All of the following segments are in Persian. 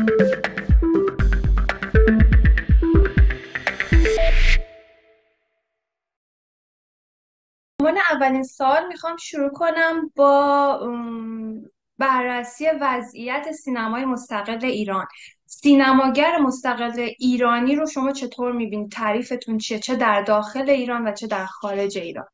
عنوان اولین سال میخوام شروع کنم با بررسی وضعیت سینمای مستقل ایران. سینماگر مستقل ایرانی رو شما چطور میبینید؟ تعریفتون چیه؟ چه در داخل ایران و چه در خارج ایران؟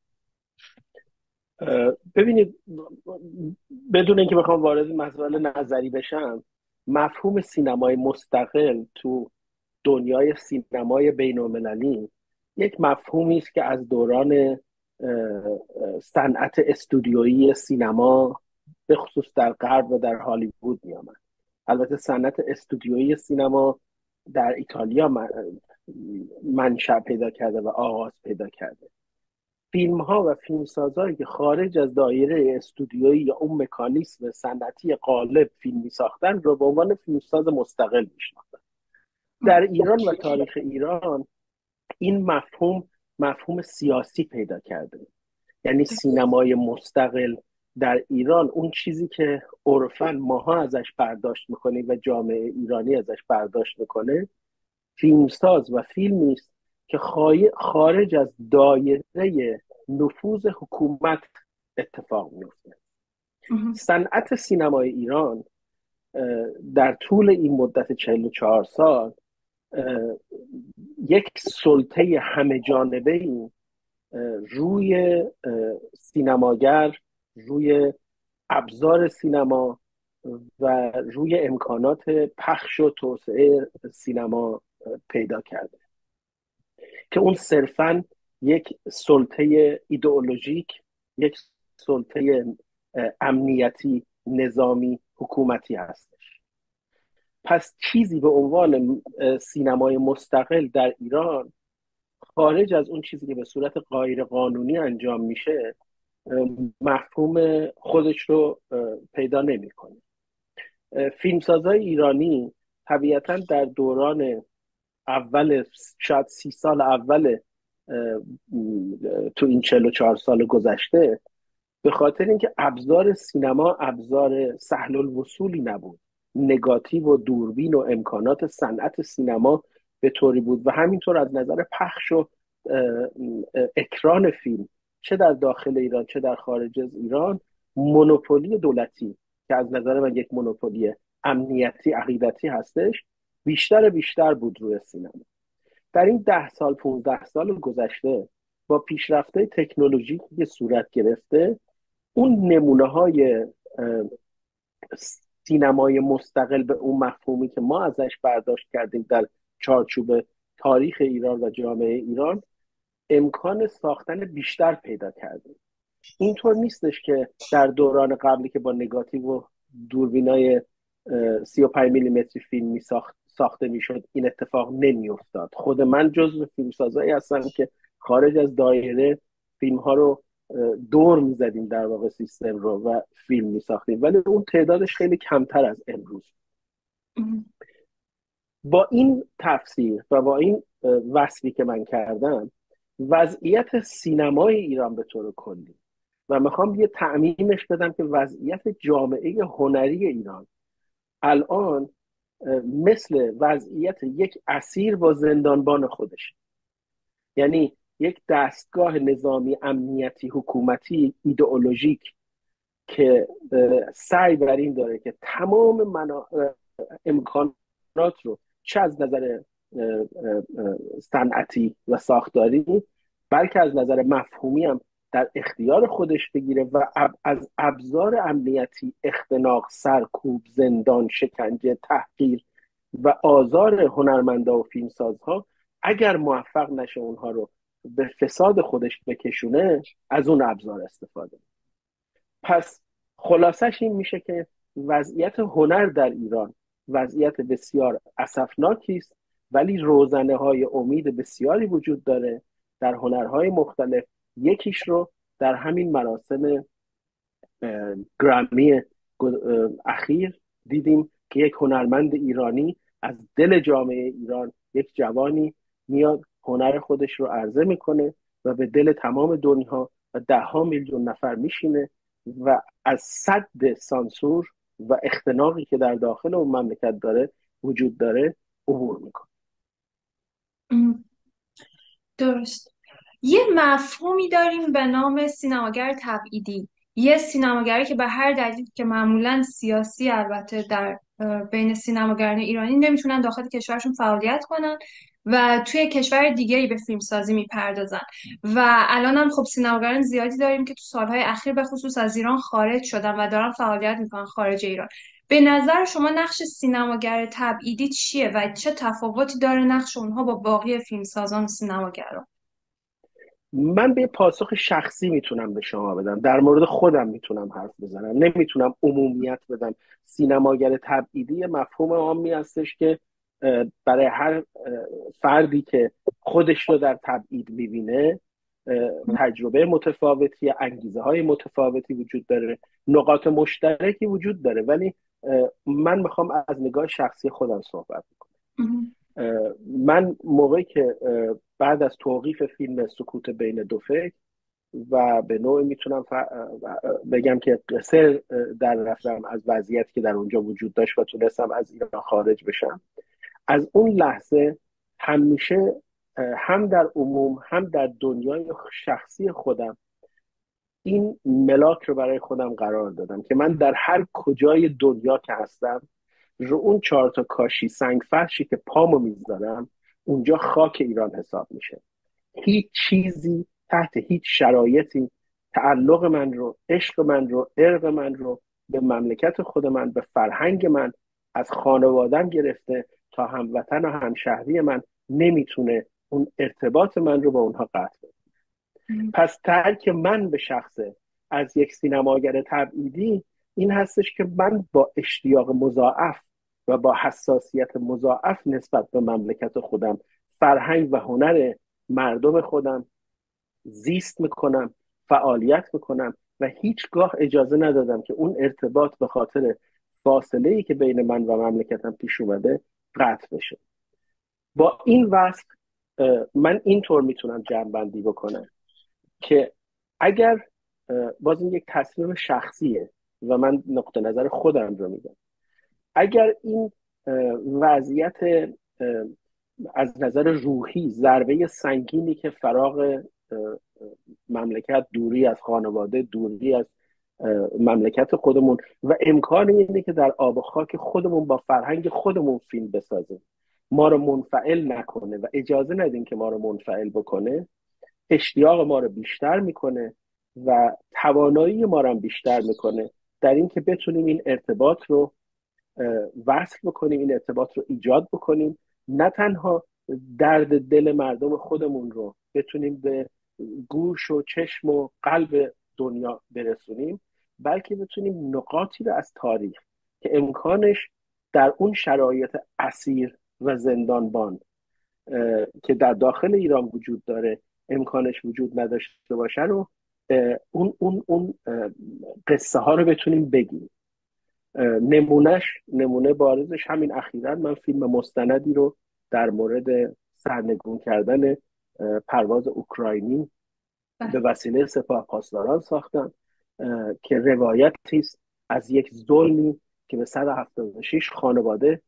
ببینید، بدون اینکه بخوام وارد مسائل نظری بشم، مفهوم سینمای مستقل تو دنیای سینمای بین‌المللی یک مفهومی است که از دوران صنعت استودیویی سینما به خصوص در غرب و در هالیوود می آمد. البته صنعت استودیویی سینما در ایتالیا منشأ پیدا کرده و آغاز پیدا کرده. فیلم ها و فیلمسازهایی که خارج از دایره استودیویی یا اون مکانیسم صنعتی غالب فیلم می ساختن رو به عنوان فیلمساز مستقل می شناختن. در ایران و تاریخ ایران این مفهوم سیاسی پیدا کرده. یعنی سینمای مستقل در ایران اون چیزی که عرفاً ماها ازش برداشت میکنیم و جامعه ایرانی ازش برداشت میکنه، فیلمساز و فیلمی است که خارج از دایره نفوذ حکومت اتفاق میفته. صنعت سینمای ایران در طول این مدت 44 سال یک سلطه همه جانبه ای روی سینماگر، روی ابزار سینما و روی امکانات پخش و توسعه سینما پیدا کرده که اون صرفاً یک سلطه ایدئولوژیک، یک سلطه امنیتی، نظامی، حکومتی هستش. پس چیزی به عنوان سینمای مستقل در ایران خارج از اون چیزی که به صورت غیر قانونی انجام میشه مفهوم خودش رو پیدا نمیکنه. فیلمسازهای ایرانی طبیعتاً در دوران اول، شاید 30 سال اول تو این 44 سال گذشته، به خاطر اینکه ابزار سینما ابزار سهل الوصولی نبود، نگاتیو و دوربین و امکانات صنعت سینما به طوری بود و همینطور از نظر پخش و اکران فیلم چه در داخل ایران چه در خارج از ایران، مونوپولی دولتی که از نظر من یک مونوپولی امنیتی عقیدتی هستش بیشتر بود روی سینما. در این 10 سال 15 سال گذشته با پیشرفته تکنولوژیکی که صورت گرفته، اون نمونه های سینمای مستقل به اون مفهومی که ما ازش برداشت کردیم در چارچوب تاریخ ایران و جامعه ایران امکان ساختن بیشتر پیدا کرده. اینطور نیستش که در دوران قبلی که با نگاتیو و دوربینای 35 میلیمتری فیلم ساخته میشد این اتفاق نمیافتاد. خود من جزو فیلمسازایی هستم که خارج از دایره فیلم ها رو دور میزدیم، در واقع سیستم رو، و فیلم میساختیم، ولی اون تعدادش خیلی کمتر از امروز. با این تفسیر و با این وصفی که من کردم وضعیت سینمای ایران به طور کلی و میخوام یه تعمیمش بدم که وضعیت جامعه هنری ایران الان مثل وضعیت یک اسیر با زندانبان خودش، یعنی یک دستگاه نظامی امنیتی حکومتی ایدئولوژیک که سعی بر این داره که تمام امکانات رو چه از نظر صنعتی و ساختاری بلکه از نظر مفهومی هم در اختیار خودش بگیره و از ابزار امنیتی اختناق، سرکوب، زندان، شکنجه، تحقیر و آزار هنرمندا و فیلمسازها اگر موفق نشه اونها رو به فساد خودش بکشونه از اون ابزار استفاده. پس خلاصش این میشه که وضعیت هنر در ایران وضعیت بسیار اسفناکی است، ولی روزنه های امید بسیاری وجود داره در هنرهای مختلف. یکیش رو در همین مراسم گرامی اخیر دیدیم که یک هنرمند ایرانی از دل جامعه ایران، یک جوانی میاد هنر خودش رو عرضه میکنه و به دل تمام دنیا و 10 میلیون نفر میشینه و از صد سانسور و اختناقی که در داخل اون مملکت داره وجود داره عبور میکنه. ام، درست. یه مفهومی داریم به نام سینماگر تبعیدی. یه سینماگری که به هر دلیل که معمولا سیاسی، البته در بین سینماگران ایرانی نمیتونن داخل کشورشون فعالیت کنن و توی کشور دیگری به فیلمسازی میپردازن. و الان هم خب سینماگران زیادی داریم که تو سالهای اخیر به خصوص از ایران خارج شدن و دارن فعالیت میکنن خارج ایران. به نظر شما نقش سینماگر تبعیدی چیه و چه تفاوتی داره نقش اونها با باقی فیلمسازان و سینماگران؟ من به پاسخ شخصی میتونم به شما بدم، در مورد خودم میتونم حرف بزنم، نمیتونم عمومیت بدم. سینماگر تبعیدی مفهوم عامی هستش که برای هر فردی که خودش رو در تبعید میبینه تجربه متفاوتی، انگیزه های متفاوتی وجود داره، نقاط مشترکی وجود داره، ولی من میخوام از نگاه شخصی خودم صحبت کنم. من موقعی که بعد از توقیف فیلم سکوت بین دو فکر و به نوعی میتونم بگم که قصر در رفتم از وضعیتی که در اونجا وجود داشت و تونستم از ایران خارج بشم، از اون لحظه همیشه هم در عموم هم در دنیای شخصی خودم این ملاک رو برای خودم قرار دادم که من در هر کجای دنیا که هستم رو اون 4 کاشی سنگ فرشی که پامو میذارم اونجا خاک ایران حساب میشه. هیچ چیزی تحت هیچ شرایطی تعلق من رو، عشق من رو، ارق من رو به مملکت خود من، به فرهنگ من، از خانوادم گرفته تا هموطن و همشهری من نمیتونه اون ارتباط من رو با اونها قطع کنه. پس ترک من به شخصه از یک سینماگر تبعیدی این هستش که من با اشتیاق مضاعف و با حساسیت مضاعف نسبت به مملکت خودم، فرهنگ و هنر مردم خودم زیست میکنم، فعالیت میکنم و هیچگاه اجازه ندادم که اون ارتباط به خاطر فاصله ای که بین من و مملکتم پیش اومده قطع بشه. با این وصف من اینطور میتونم جمع بکنم که اگر باز این یک تصمیم شخصیه و من نقطه نظر خودم رو میگم، اگر این وضعیت از نظر روحی ضربه سنگینی که فراغ مملکت، دوری از خانواده، دوری از مملکت خودمون و امکان اینه که در آب و خاک خودمون با فرهنگ خودمون فیلم بسازیم ما رو منفعل نکنه و اجازه ندیم که ما رو منفعل بکنه، اشتیاق ما رو بیشتر میکنه و توانایی ما رو هم بیشتر میکنه در اینکه بتونیم این ارتباط رو وصل بکنیم، این ارتباط رو ایجاد بکنیم، نه تنها درد دل مردم خودمون رو بتونیم به گوش و چشم و قلب دنیا برسونیم، بلکه بتونیم نقاطی رو از تاریخ که امکانش در اون شرایط اسیر و زندانبان که در داخل ایران وجود داره امکانش وجود نداشته باشه رو اون قصه ها رو بتونیم بگیم. نمونه بارزش همین اخیراً من فیلم مستندی رو در مورد سرنگون کردن پرواز اوکراینی به وسیله سپاه پاسداران ساختم که روایتی است از یک ظلمی که به 176 خانواده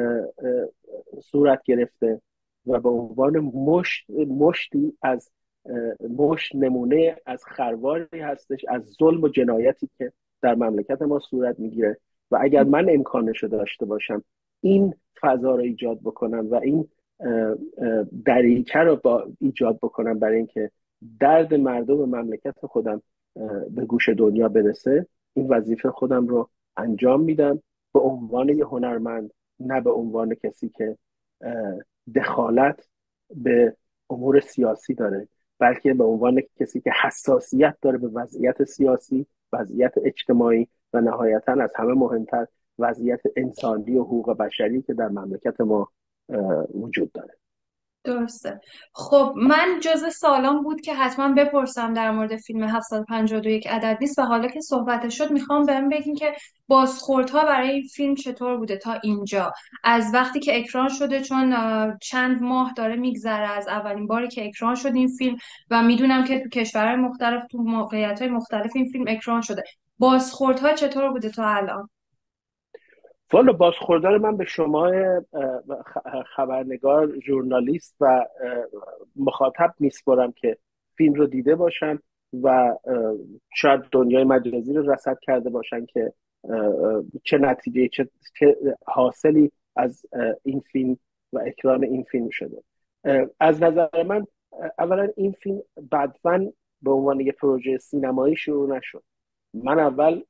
صورت گرفته و به عنوان مشتی از نمونه از خرواری هستش از ظلم و جنایتی که در مملکت ما صورت میگیره و اگر من امکانش رو داشته باشم این فضا رو ایجاد بکنم و این دریچه رو ایجاد بکنم برای اینکه درد مردم مملکت خودم به گوش دنیا برسه، این وظیفه خودم رو انجام میدم به عنوان یه هنرمند، نه به عنوان کسی که دخالت به امور سیاسی داره، بلکه به عنوان کسی که حساسیت داره به وضعیت سیاسی، وضعیت اجتماعی و نهایتا از همه مهمتر وضعیت انسانی و حقوق بشری که در مملکت ما وجود داره. درسته. خب من جز سالان بود که حتما بپرسم در مورد فیلم 751 عدد نیست و حالا که صحبت شد میخوام بهم بگین که بازخوردها برای این فیلم چطور بوده تا اینجا، از وقتی که اکران شده، چون چند ماه داره میگذره از اولین باری که اکران شد این فیلم و میدونم که تو کشورهای مختلف تو موقعیت‌های مختلف این فیلم اکران شده. بازخوردها چطور بوده تا الان؟ والا بازخوردار من به شما خبرنگار، ژورنالیست و مخاطب میسپرم که فیلم رو دیده باشن و شاید دنیای مجازی رو رصد کرده باشن که چه نتیجه، چه حاصلی از این فیلم و اکران این فیلم شده. از نظر من اولا این فیلم بدون به عنوان یک پروژه سینمایی شروع نشد. من اول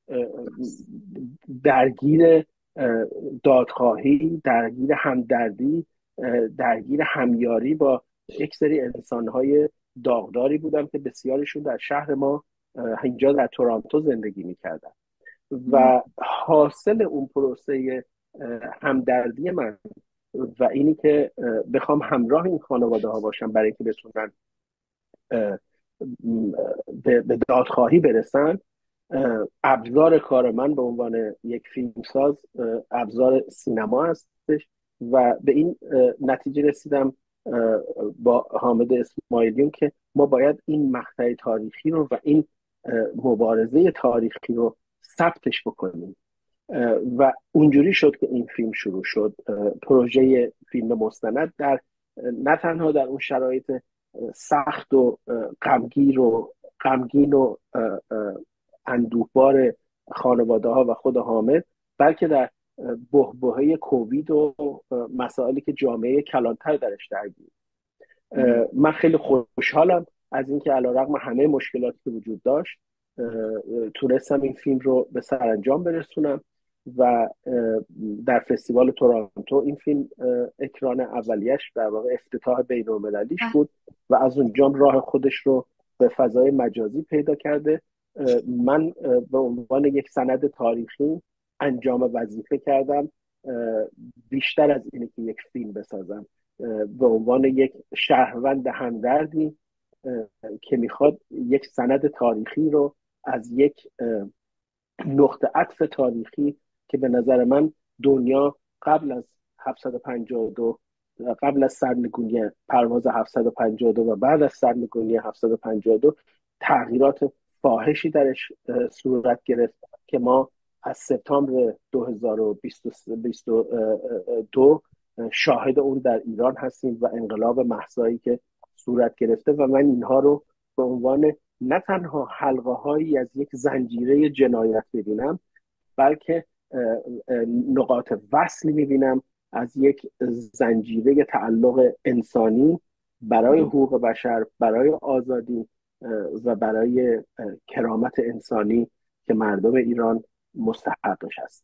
درگیر دادخواهی، درگیر همدردی، درگیر همیاری با یک سری انسانهای داغداری بودم که بسیارشون در شهر ما اینجا در تورنتو زندگی میکردن و حاصل اون پروسه همدردی من و اینی که بخوام همراه این خانواده ها باشم برای اینکه بتونن به دادخواهی برسن، ابزار کار من به عنوان یک فیلمساز ابزار سینما هستش و به این نتیجه رسیدم با حامد اسماعیلیون که ما باید این مقطع تاریخی رو و این مبارزه تاریخی رو ثبتش بکنیم و اونجوری شد که این فیلم شروع شد. پروژه فیلم مستند در نه تنها در اون شرایط سخت و غمگین و اندوهبار خانواده ها و خود حامد، بلکه در بحبوحه کووید و مسائلی که جامعه کلانتر درش درگیر. من خیلی خوشحالم از اینکه علیرغم همه مشکلاتی که وجود داشت تونستم این فیلم رو به سرانجام برسونم و در فستیوال تورنتو این فیلم اکران اولیش در واقع افتتاح بین‌المللیش بود و از اونجا راه خودش رو به فضای مجازی پیدا کرده. من به عنوان یک سند تاریخی انجام وظیفه کردم بیشتر از اینه که یک فیلم بسازم. به عنوان یک شهروند همدردی که میخواد یک سند تاریخی رو از یک نقطه عطف تاریخی که به نظر من دنیا قبل از 752، قبل از سرنگونی پرواز 752 و بعد از سرنگونی 752 تغییرات فاحشی درش صورت گرفت که ما از سپتامبر 2022 شاهد اون در ایران هستیم و انقلاب مهسایی که صورت گرفته و من اینها رو به عنوان نه تنها حلقه هایی از یک زنجیره جنایت ببینم، بلکه نقاط وصلی میبینم از یک زنجیره تعلق انسانی برای حقوق بشر، برای آزادی و برای کرامت انسانی که مردم ایران مستحقش هست.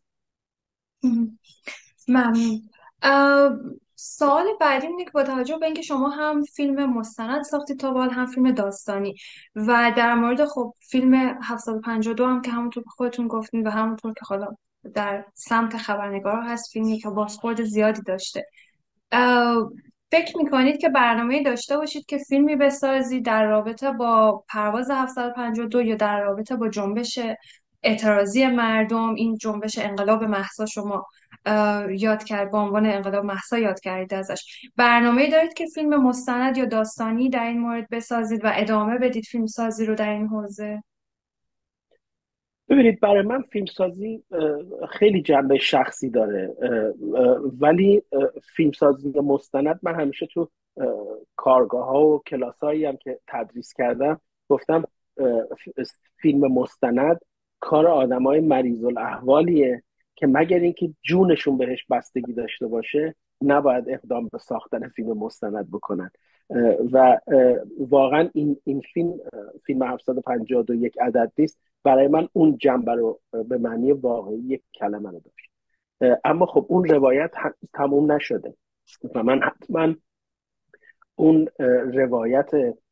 ممنون. سوال بعدی اینه که با توجه به اینکه شما هم فیلم مستند ساختید تا به حال، هم فیلم داستانی و در مورد خب فیلم 752 هم که همونطور که خودتون گفتین و همونطور که حالا در سمت خبرنگارا هست، فیلمی که بازخورد زیادی داشته، فکر میکنید که برنامه‌ای داشته باشید که فیلمی بسازید در رابطه با پرواز 752 یا در رابطه با جنبش اعتراضی مردم، این جنبش انقلاب مهسا شما یاد کرد، به عنوان انقلاب مهسا یاد کردید ازش، برنامه‌ای دارید که فیلم مستند یا داستانی در این مورد بسازید و ادامه بدید فیلم سازی رو در این حوزه؟ ببینید، برای من فیلمسازی خیلی جنبه شخصی داره، ولی فیلمسازی مستند من همیشه تو کارگاه ها و کلاس هایی هم که تدریس کردم گفتم فیلم مستند کار آدم های مریض الاحوالیه که مگر اینکه جونشون بهش بستگی داشته باشه نباید اقدام به ساختن فیلم مستند بکنن و واقعا این فیلم 752 یک عدد نیست، برای من اون جنبه رو به معنی واقعی یک کلمه رو داشت. اما خب اون روایت تموم نشده و من حتما اون روایت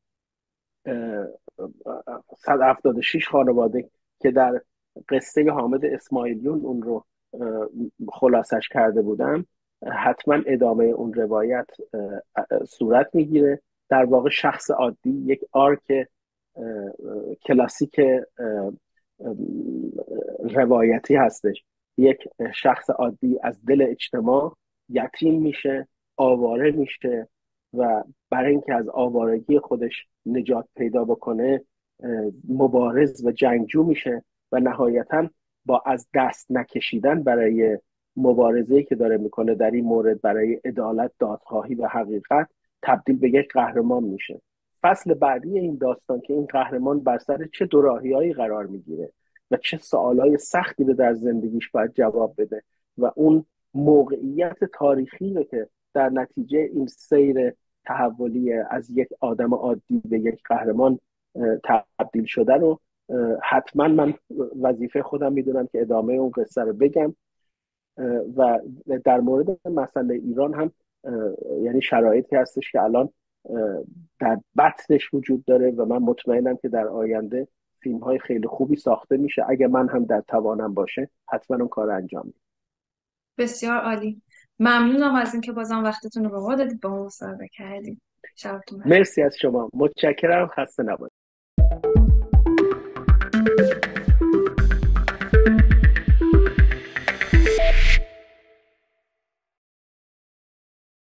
176 خانواده که در قصه حامد اسماعیلیون اون رو خلاصش کرده بودم، حتما ادامه اون روایت صورت میگیره. در واقع شخص عادی، یک آرک کلاسیک روایتی هستش. یک شخص عادی از دل اجتماع یتیم میشه، آواره میشه و برای اینکه از آوارگی خودش نجات پیدا بکنه مبارز و جنگجو میشه و نهایتا با از دست نکشیدن برای مبارزه‌ای که داره میکنه در این مورد برای عدالت، دادخواهی و حقیقت تبدیل به یک قهرمان میشه. فصل بعدی این داستان که این قهرمان بر سر چه دوراهیهایی قرار میگیره و چه سوالای سختی رو در زندگیش باید جواب بده و اون موقعیت تاریخی رو که در نتیجه این سیر تحولی از یک آدم عادی به یک قهرمان تبدیل شده رو حتما من وظیفه خودم میدونم که ادامه اون قصه رو بگم. و در مورد مسئله ایران هم یعنی شرایطی هستش که الان در بطنش وجود داره و من مطمئنم که در آینده فیلم های خیلی خوبی ساخته میشه. اگه من هم در توانم باشه حتما اون کار انجام میدم. بسیار عالی. ممنونم از اینکه بازم وقتتون رو به ما دادید، با ما مصاحبه کردید. شبتون بخیر. مرسی از شما، متشکرم، خسته نباشید.